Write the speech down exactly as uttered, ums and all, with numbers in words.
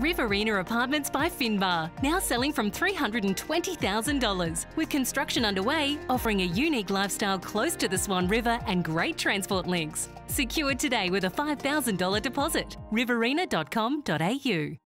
Riverena Apartments by Finbar, now selling from three hundred twenty thousand dollars. With construction underway, offering a unique lifestyle close to the Swan River and great transport links. Secured today with a five thousand dollars deposit. riverena dot com dot a u